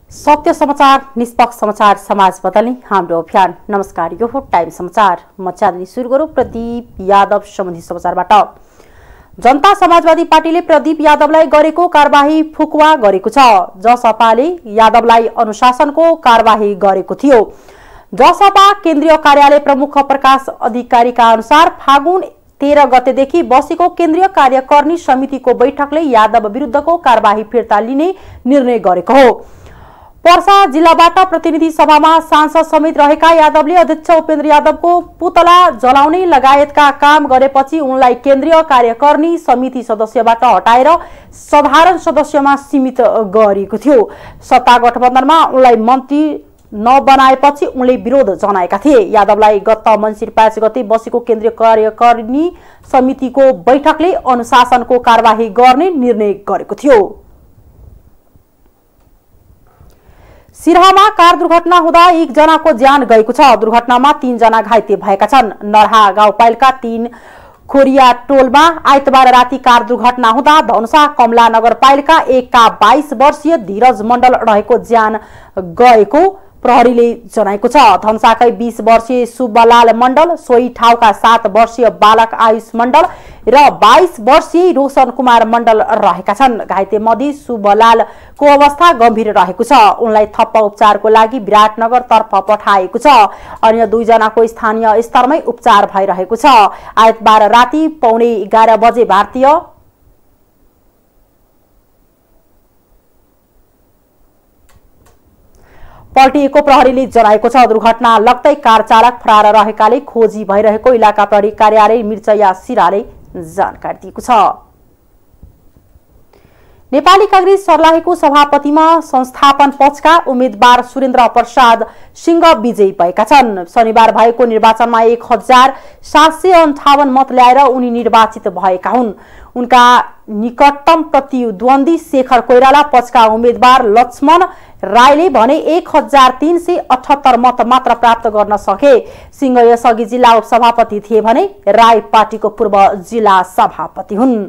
सत्य समाचार, निष्पक्ष समाचार, समाज बदल्ने हाम्रो अभियान। नमस्कार, यो हो टाइम समाचार। म च्यानल सुरु गरौँ प्रदीप यादव सम्बन्धी समाचारबाट। जनता समाजवादी पार्टीले प्रदीप यादवलाई गरेको कारबाही फुकुवा गरेको छ। जसपाले यादवलाई अनुशासनको कारबाही गरेको थियो। जसपा केन्द्रीय कार्यालय प्रमुख प्रकाश अधिकारीका अनुसार फागुन 13 गतेदेखि बसेको केन्द्रीय कार्यकारिणी समितिको बैठकले यादव विरुद्धको कारबाही फिर्ता लिने निर्णय गरेको हो। पर्सा जिल्लाबाट प्रतिनिधि सभामा सांसद समेत रहेका यादवले अध्यक्ष उपेन्द्र यादवको पुतला जलाउने लगायतका काम गरेपछि उनलाई केन्द्रीय कार्यकारिणी समिति सदस्यबाट हटाएर साधारण सदस्यमा सीमित गरिएको थियो। सत्ता गठबन्धनमा उनलाई मन्त्री नबनाएपछि उनले विरोध जनाएका थिए। यादवलाई गत मङ्सिर 5 गते बसेको केन्द्रीय कार्यकारिणी समितिको बैठकले अनुशासनको कारबाही गर्ने निर्णय गरेको थियो। सिराहामा कार दुर्घटना हुँदा 1 जनाको ज्यान गएको छ। दुर्घटनामा 3 जना घाइते भएका छन्। नरहा गाउँपालिका 3 खोरिया टोलमा आइतबार राति कार दुर्घटना हुँदा धनुषा कमला नगरपालिका 1 का 22 वर्षीय धीरज मण्डल रहेको ज्यान गएको प्रहरीले जनाएको छ। धनुषाकै 20 वर्षीय शुभलाल मण्डल, सोही ठाउँका 7 वर्षीय बालक आयुष मण्डल र 22 वर्षीय रोशन कुमार मण्डल रहेका छन्। घाइते मध्ये शुभलालको अवस्था गम्भीर रहेको छ। उनलाई थप उपचारको लागि विराटनगर तर्फ पठाएको छ। अन्य 2 जनाको स्थानीय स्तरमै उपचार भइरहेको छ। आइतबार राति पौने 11 बजे भारतीय पल्टिएको प्रहरीले जनाएको छ। दुर्घटना लगतै कार चालक फरार रहेकाले खोजी भइरहेको इलाका प्रहरी कार्यालय मिर्चया सिराले जानकारी दिएको छ। नेपाली कांग्रेस सर्लाहीको सभापतिमा संस्थापन पक्षका उम्मेद्वार सुरेन्द्र प्रसाद सिंह विजयी भएका छन्। शनिबार भएको निर्वाचनमा 1758 मत ल्याएर उनी निर्वाचित भएका हुन्। उनका निकटतम प्रतिद्वन्दी शेखर कोइराला पक्षका उम्मेद्वार लक्ष्मण राईले भने 1378 मत मात्र प्राप्त गर्न सके। सिंह यसअघि जिल्ला उपसभापति थिए भने राई पार्टीको पूर्व जिल्ला सभापति हुन्।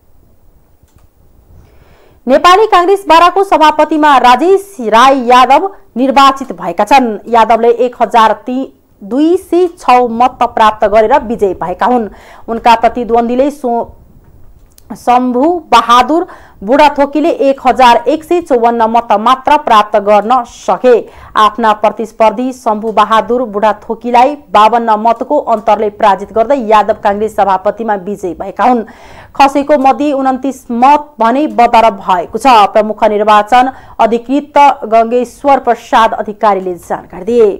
नेपाली कांग्रेस बाराको सभापतिमा राजेश राई यादव निर्वाचित भएका छन्। यादवले 1206 मत प्राप्त गरेर विजयी भएका हुन्। उनका प्रतिद्वन्दीले शम्भु बहादुर बुढाथोकीले 1154 मत मात्र प्राप्त गर्न सके। आफ्ना प्रतिस्पर्धी शम्भु बहादुर बुढाथोकीलाई 52 मतको अन्तरले पराजित गर्दै यादव कांग्रेस सभापतिमा विजयी भएका हुन्। खसेको मध्ये 29 मत भने बदर भएको छ। प्रमुख निर्वाचन अधिकृत गंगेश्वर प्रसाद अधिकारीले जानकारी दिए।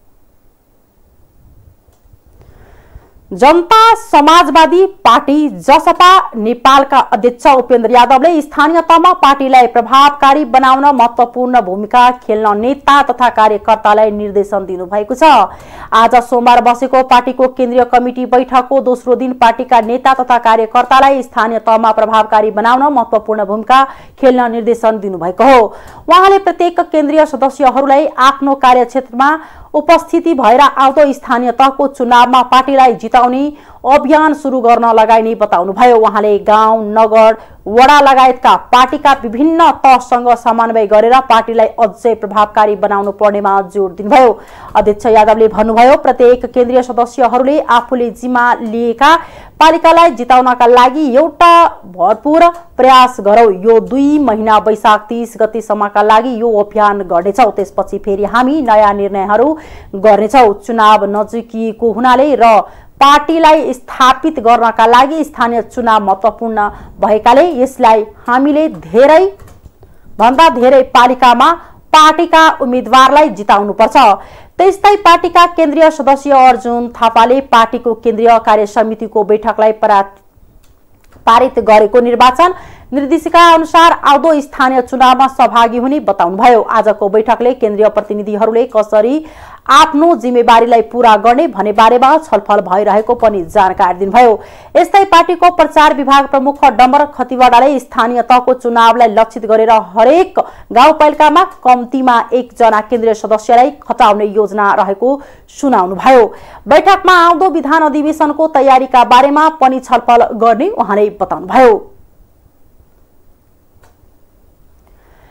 जनता समाजवादी पार्टी जसपा नेपालका अध्यक्ष उपेन्द्र यादवले स्थानीय तहमा पार्टीलाई प्रभावकारी बनाउन महत्वपूर्ण भूमिका खेल्न नेता तथा कार्यकर्तालाई निर्देशन दिनुभएको छ। आज सोमबार बसेको पार्टीको केन्द्रीय कमिटी बैठकको दोस्रो दिन पार्टीका नेता तथा कार्यकर्तालाई स्थानीय तहमा प्रभावकारी बनाउन महत्वपूर्ण भूमिका खेल्न निर्देशन दिनुभएको हो। उहाँले प्रत्येक केन्द्रीय सदस्यहरूलाई आफ्नो कार्यक्षेत्रमा उपस्थिति भएर आउँदो स्थानीय तहको चुनावमा पार्टीलाई जिताउने अभियान सुरु गर्न लगाइने बताउनुभयो। उहाँले गाउँ, नगर, वडा लगायतका पार्टीका विभिन्न तहसँग समन्वय गरेर पार्टीलाई अझै प्रभावकारी बनाउनु पर्नेमा जोड दिनुभयो। अध्यक्ष यादवले भन्नुभयो, प्रत्येक केन्द्रीय सदस्यहरूले आफूले जिम्मा लिएका पालिकालाई जिताउनका लागि एउटा भरपूर प्रयास गरौं। यो 2 महिना वैशाख 30 गतेसम्मका लागि यो अभियान गर्नेछौं। त्यसपछि फेरि हामी नयाँ निर्णयहरू गर्नेछौं। चुनाव नजिकिएको हुनाले र पार्टीलाई स्थापित गर्नका लागि स्थानीय चुनाव महत्वपूर्ण भएकाले यसलाई हामीले धेरै भन्दा धेरै पालिकामा पार्टीका उम्मेद्वारलाई जिताउनुपर्छ। त्यस्तै पार्टीका केन्द्रीय सदस्य अर्जुन थापाले पार्टीको केन्द्रीय कार्य समितिको बैठकलाई पारित गरेको निर्वाचन निर्देशिका अनुसार आउँदो स्थानीय चुनावमा सहभागी हुने बताउनुभयो। आजको बैठकले केन्द्रीय प्रतिनिधिहरूले कसरी आफ्नो जिम्मेवारीलाई पूरा गर्ने भन्ने बारेमा छलफल भइरहेको पनि जानकारी दिनुभयो। यस्तै पार्टीको प्रचार विभाग प्रमुख डम्बर खतिवडाले स्थानीय तहको चुनावलाई लक्षित गरेर हरेक गाउँपालिकामा कम्तीमा 1 जना केन्द्रीय सदस्यलाई खटाउने योजना रहेको सुनाउनुभयो। बैठकमा आउँदो विधान अधिवेशनको तयारीका बारेमा पनि छलफल गर्ने उहाँले बताउनुभयो।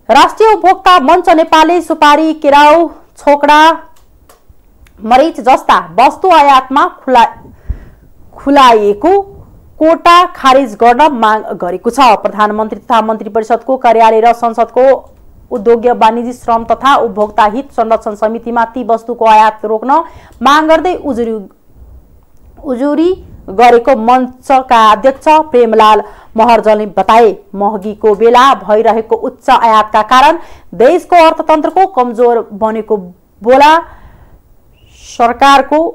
राष्ट्रिय उपभोक्ता मञ्च नेपालले सुपारी, केराउ, छोकडा, मरिच जस्ता वस्तु आयातमा खुलाएको कोटा खारेज गर्न माग गरेको छ। प्रधानमन्त्री तथा मन्त्री परिषदको कार्यालय र संसदको उद्योग वाणिज्य श्रम तथा उपभोक्ता हित संरक्षण समितिमा ती वस्तुको आयात रोक्न माग गर्दै उजुरी गरेको मञ्चका अध्यक्ष प्रेमलाल महर्जनले बताए। महँगीको बेला भइरहेको उच्च आयातका कारण देशको अर्थतन्त्रको कमजोर बनेको बोला सरकारको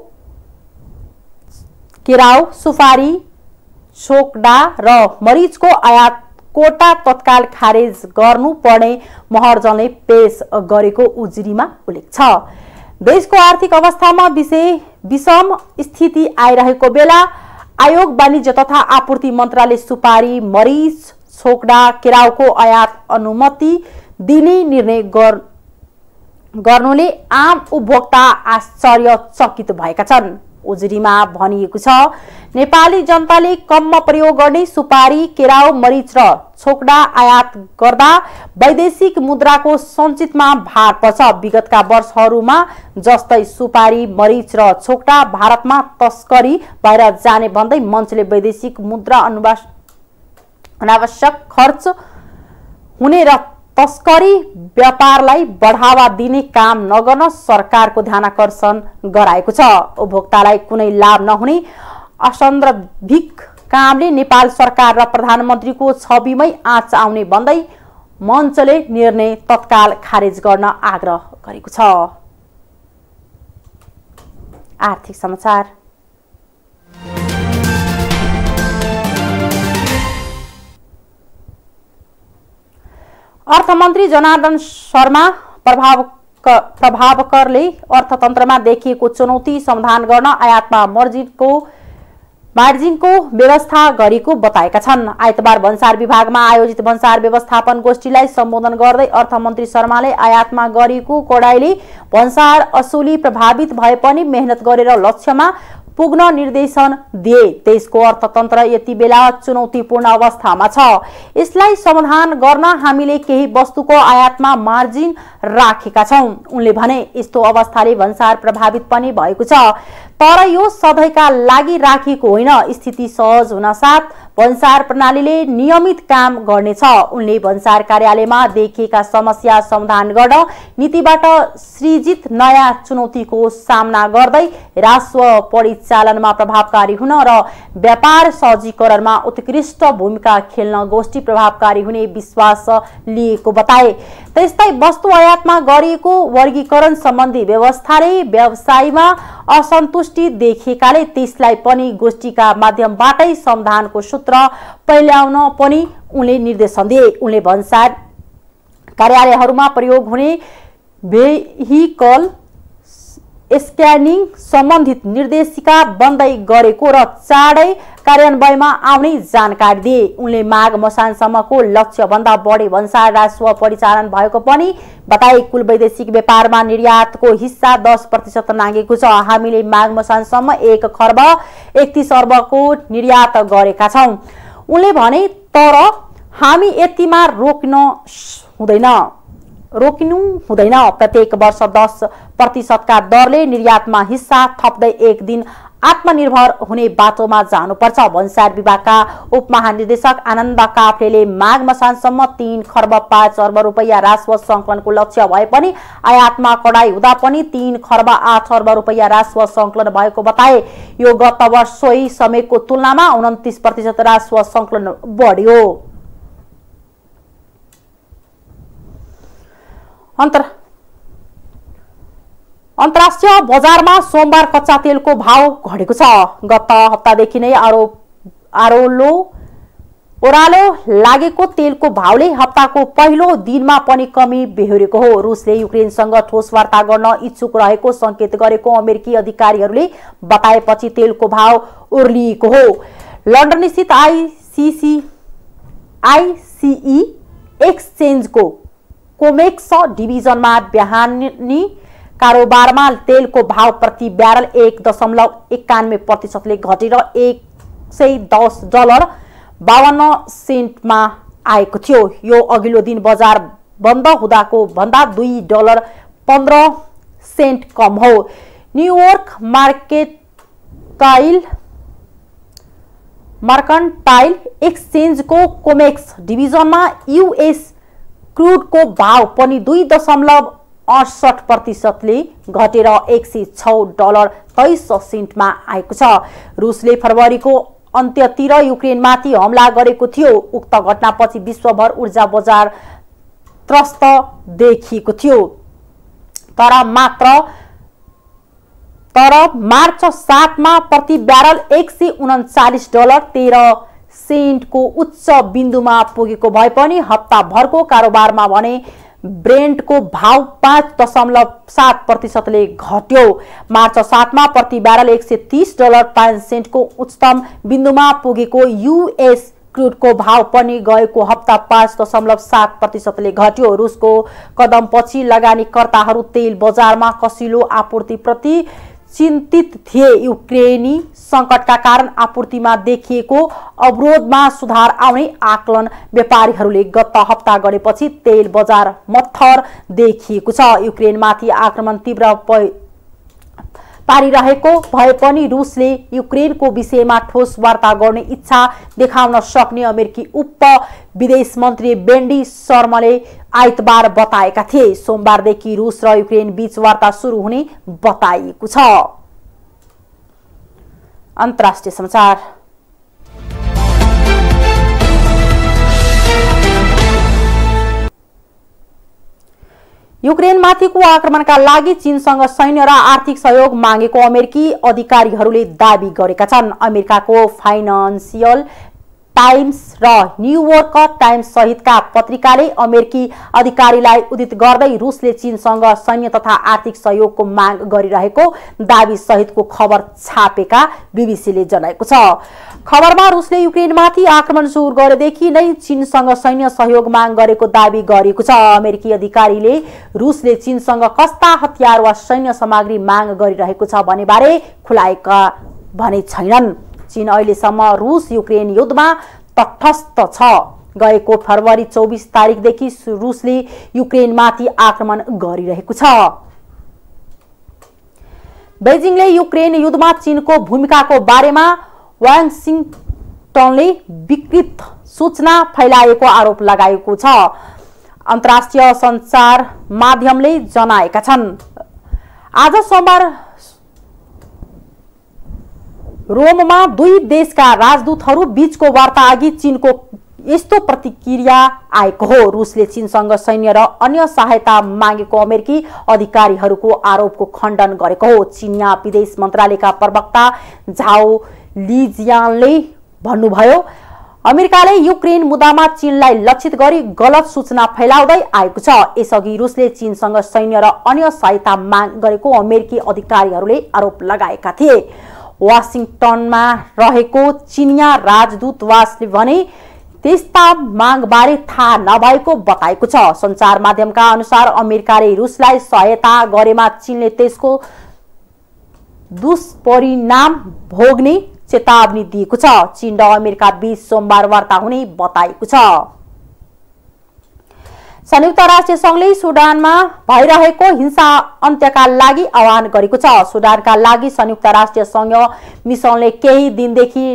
केराउ, सुपारी, छोकडा र मरिचको आयात कोटा तत्काल खारेज गर्नुपर्ने महर्जनले पेश गरेको उजुरीमा उल्लेख छ। देशको आर्थिक अवस्थामा विषम स्थिति आइरहेको बेला आयोग वाणिज्य तथा आपूर्ति मन्त्रालय सुपारी, मरिच, छोकडा, केराउको आयात अनुमति दिने निर्णय गर्नुले आम उपभोक्ता आश्चर्यचकित भएका छन्। उजुरीमा भनिएको छ, नेपाली जनताले कममा प्रयोग गर्ने सुपारी, केराउ, मरिच र छोकडा आयात गर्दा वैदेशिक मुद्राको सञ्चितमा भार पर्छ। विगतका वर्षहरूमा जस्तै सुपारी, मरिच र छोकडा भारतमा तस्करी भएर जाने भन्दै मञ्चले वैदेशिक मुद्रा अनावश्यक खर्च हुने र तस्करी व्यापारलाई बढावा दिने काम नगर्न सरकारको ध्यानाकर्षण गराएको छ। उपभोक्तालाई कुनै लाभ नहुने असन्दर्भिक कामले नेपाल सरकार र प्रधानमन्त्रीको छविमै आँच आउने भन्दै मञ्चले निर्णय तत्काल खारेज गर्न आग्रह गरेको छ। आर्थिक समाचार। अर्थमन्त्री जनार्दन शर्मा प्रभावकरले अर्थतन्त्रमा देखिएको चुनौती समाधान गर्न आयातमा मार्जिनको व्यवस्था गरेको बताएका छन्। आइतबार भन्सार विभागमा आयोजित भन्सार व्यवस्थापन गोष्ठीलाई सम्बोधन गर्दै अर्थमन्त्री शर्माले आयातमा गरिएको कडाइले भन्सार असुली प्रभावित भए पनि मेहनत गरेर लक्ष्यमा पुग्न निर्देशन दिए। देशको अर्थतन्त्र यति बेला चुनौतीपूर्ण अवस्थामा छ। यसलाई समाधान गर्न हामीले केही वस्तुको आयातमा मार्जिन राखेका छौं। उनले भने यस्तो अवस्थाले भन्सार प्रभावित पनि भएको छ, तर यो सधैँका लागि राखिएको होइन। स्थिति सहज हुनसाथ भन्सार प्रणालीले नियमित काम गर्नेछ। उनले भन्सार कार्यालयमा देखिएका समस्या समाधान गर्न नीतिबाट सृजित नयाँ चुनौतीको सामना गर्दै राजस्व परिचालनमा प्रभावकारी हुन र व्यापार सहजीकरणमा उत्कृष्ट भूमिका खेल्न गोष्ठी प्रभावकारी हुने विश्वास लिएको बताए। त्यस्तै वस्तु आयातमा गरिएको वर्गीकरण सम्बन्धी व्यवस्थाले व्यवसायमा असन्तुष्टि देखिएकाले त्यसलाई पनि गोष्ठीका माध्यमबाटै समाधानको सूत्र पहिल्याउन पनि उनले निर्देशन दिए। उनले भन्सार कार्यालयहरूमा प्रयोग हुने भेहिकल स्क्यानिङ सम्बन्धित निर्देशिका बन्दै गरेको र चाँडै कार्यान्वयनमा आउने जानकारी दिए। उनले माघ मसानसम्मको लक्ष्य भन्दा बढी भन्सार राजस्व परिचालन भएको पनि बताए। कुल वैदेशिक व्यापारमा निर्यातको हिस्सा 10% नागेको छ। हामीले माघ मसानसम्म 1 खर्ब 31 अर्बको निर्यात गरेका छौं। उनले भने तर हामी यतिमा रोक्नु हुँदैन। प्रत्येक वर्ष 10% का दरले निर्यातमा हिस्सा थप्दै एक दिन आत्मनिर्भर हुने बाटोमा जानुपर्छ। भन्सार विभागका उपमहानिर्देशक आनन्द काफ्लेले माघ मसानसम्म 3 खर्ब 5 अर्ब रुपैयाँ राजस्व संकलनको लक्ष्य भए पनि आयातमा कडाई हुँदा पनि 3 खर्ब 8 अर्ब रुपैयाँ राजस्व संकलन भएको बताए। यो गत वर्ष सोही समयको तुलनामा 29% राजस्व संकलन बढ्यो। अन्तर्राष्ट्रिय बजारमा सोमबार कच्चा तेलको भाव घटेको छ। गत हप्तादेखि नै ओह्रालो लागेको तेलको भावले हप्ताको पहिलो दिनमा पनि कमी बेहोरेको हो। रुसले युक्रेनसँग ठोस वार्ता गर्न इच्छुक रहेको संकेत गरेको अमेरिकी अधिकारीहरूले बताएपछि तेलको भाव ओर्लिएको हो। लन्डन स्थित आईसीई एक्सचेन्जको कोमेक्स डिभिजनमा बिहानी कारोबारमा तेलको भाव प्रति ब्यारल 1.91% घटेर $110.52 आएको थियो। यो अघिल्लो दिन बजार बन्द हुँदाको भन्दा $2.15 कम हो। न्युयोर्क मर्कन्टाइल एक्सचेन्जको कोमेक्स डिभिजनमा यूएस क्रुडको भाव पनि 2.68% घटेर $106.23 आएको छ। रुसले फरवरीको अन्त्यतिर युक्रेनमाथि हमला गरेको थियो। उक्त घटनापछि विश्वभर ऊर्जा बजार त्रस्त देखिएको थियो। तर मार्च 7 मा प्रति ब्यारल $139.13 को उच्च बिन्दुमा पुगेको भए पनि हप्ताभरको कारोबारमा भने ब्रेन्टको भाव 5.7% ले घट्यो। मार्च 7 मा प्रति ब्यारल $130.05 को उच्चतम बिन्दुमा पुगेको यूएस क्रुडको भाव पनि गएको हप्ता 5.7% ले घट्यो। रुसको कदमपछि लगानीकर्ताहरू तेल बजारमा कसिलो आपूर्ति प्रति चिन्तित थिए। युक्रेनी संकटका कारण आपूर्तिमा देखिएको अवरोधमा सुधार आउने आकलन व्यापारीहरूले गत हप्ता गरेपछि तेल बजार मत्थर देखिएको छ। युक्रेनमाथि आक्रमण तीव्र पारिरहेको भए पनि रुसले युक्रेनको विषयमा ठोस वार्ता गर्ने इच्छा देखाउन सक्ने अमेरिकी उप विदेश मन्त्री बेन्डी शर्मले आइतबार बताएका थिए। सोमबारदेखि रुस र युक्रेन बीच वार्ता सुरु हुने बताइएको छ। अन्तर्राष्ट्रिय समाचार। युक्रेनमाथिको आक्रमणका लागि चीनसँग सैन्य र आर्थिक सहयोग मागेको अमेरिकी अधिकारीहरूले दाबी गरेका छन्। अमेरिकाको फाइनान्सियल टाइम्स र न्युयोर्क टाइम्स सहितका पत्रिकाले अमेरिकी अधिकारीलाई उद्धृत गर्दै रुसले चीनसँग सैन्य तथा आर्थिक सहयोगको माग गरिरहेको दाबी सहितको खबर छापेका बीबीसीले जनाएको छ। खबरमा रुसले युक्रेनमाथि आक्रमण सुरु गरेदेखि नै चीनसँग सैन्य सहयोग माग गरेको दाबी गरिएको छ। अमेरिकी अधिकारीले रुसले चीनसँग कस्ता हतियार वा सैन्य सामग्री माग गरिरहेको छ भन्ने बारे खुलाएका भने छैनन्। चीन अहिलेसम्म रुस युक्रेन युद्धमा तटस्थ छ। गएको फरवरी 24 तारिकदेखि रुसले युक्रेनमाथि आक्रमण गरिरहेको छ। बेजिङले युक्रेन युद्धमा चीनको भूमिकाको बारेमा वाशिंगटनले विकृत सूचना फैलाएको आरोप लगाएको छ। अन्तर्राष्ट्रिय सञ्चार माध्यमले जनाएका छन्। आज सोमबार रोममा दुई देशका राजदूतहरू बीचको वार्ता अघि चीनको यस्तो प्रतिक्रिया आएको हो। रुसले चीनसँग सैन्य र अन्य सहायता मागेको अमेरिकी अधिकारीहरूको आरोपको खण्डन गरेको हो। चीनिया विदेश मन्त्रालयका प्रवक्ता झाओ लिजियानले भन्नुभयो, अमेरिकाले युक्रेन मुद्दामा चीनलाई लक्षित गरी गलत सूचना फैलाउँदै आएको छ। यसअघि रुसले चीनसँग सैन्य र अन्य सहायता माग गरेको अमेरिकी अधिकारीहरूले आरोप लगाएका थिए। वाशिंगटनमा रहेको चिनिया राजदूतावासले भने त्यस्ता मागबारे थाहा नभएको बताएको छ। सञ्चार माध्यमका अनुसार अमेरिकाले रुसलाई सहायता गरेमा चीनले त्यसको दुष्परिणाम भोग्ने चेतावनी दिएको छ। चीन र अमेरिका बीच सोमबार वार्ता हुने बताएको छ। संयुक्त राष्ट्र संघले सुडानमा भइरहेको हिंसा अन्त्यका लागि आह्वान गरेको छ। सुडानका लागि संयुक्त राष्ट्र संघ मिसनले केही दिनदेखि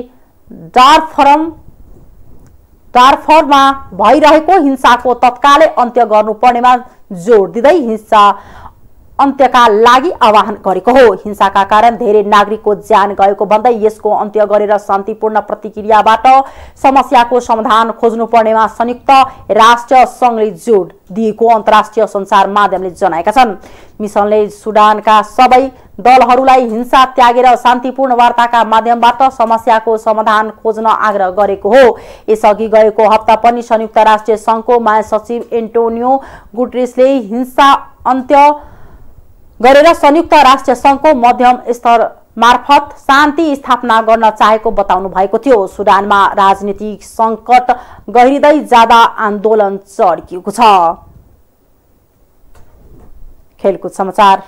डारफरमा भइरहेको हिंसाको तत्कालै अन्त्य गर्नुपर्नेमा जोड दिँदै हिंसा अन्त्यका लागि आह्वान गरेको हो। हिंसाका कारण धेरै नागरिकको ज्यान गएको भन्दै यसको अन्त्य गरेर शान्तिपूर्ण प्रतिक्रियाबाट समस्याको समाधान खोज्नुपर्नेमा संयुक्त राष्ट्र संघले जोड दिएको अन्तर्राष्ट्रिय सञ्चार माध्यमले जनाएका छन्। मिसनले सुडानका सबै दलहरूलाई हिंसा त्यागेर शान्तिपूर्ण वार्ताका माध्यमबाट समस्याको समाधान खोज्न आग्रह गरेको हो। यसअघि गएको हप्ता पनि संयुक्त राष्ट्र संघको महासचिव एन्टोनियो गुटेरेसले हिंसा अन्त्य गरेर संयुक्त राष्ट्र संघको मध्यम स्तर मार्फत शान्ति स्थापना गर्न चाहेको बताउनु भएको थियो। सुडानमा राजनीतिक संकट गहिरिँदै जाँदा आन्दोलन चर्किएको छ। खेलकुद समाचार।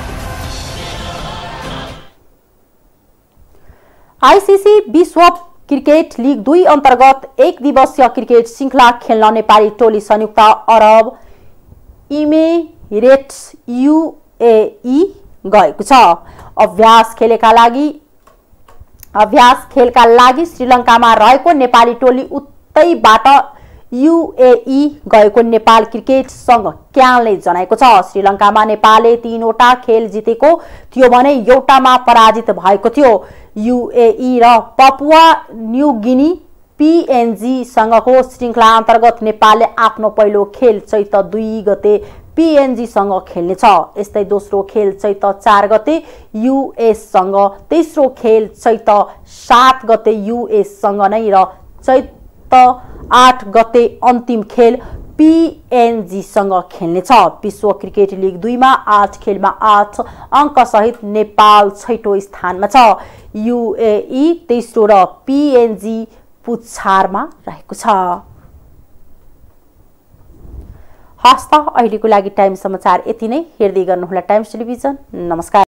आईसीसी विश्व क्रिकेट लीग 2 अन्तर्गत 1 दिवसीय क्रिकेट श्रृङ्खला खेल्न नेपाली टोली संयुक्त अरब इमिरेट्स UAE गएको छ। अभ्यास खेलका लागि श्रीलङ्कामा रहेको नेपाली टोली उतैबाट UAE गएको नेपाल क्रिकेट संघ क्यालले जनाएको छ। श्रीलङ्कामा नेपालले 3 वटा खेल जितेको थियो भने एउटामा पराजित भएको थियो। UAE र पपुवा न्यू गिनी PNG सँगको श्रृङ्खला अन्तर्गत नेपालले आफ्नो पहिलो खेल चैत 2 गते PNG सँग खेल्नेछ। यस्तै दोस्रो खेल चैत 4 गते US सँग, तेस्रो खेल चैत 7 गते US सँग नै र चैत 8 गते अन्तिम खेल PNG सँग खेल्नेछ। विश्व क्रिकेट लीग 2 मा 8 खेलमा 8 अङ्क सहित नेपाल 6औं स्थानमा छ। UAE तेस्रो र PNG पुच्छारमा रहेको छ। हस्त अहिलेको लागि टाइम समाचार यति नै। हेर्दै गर्नुहोला टाइम्स टेलिभिजन। नमस्कार।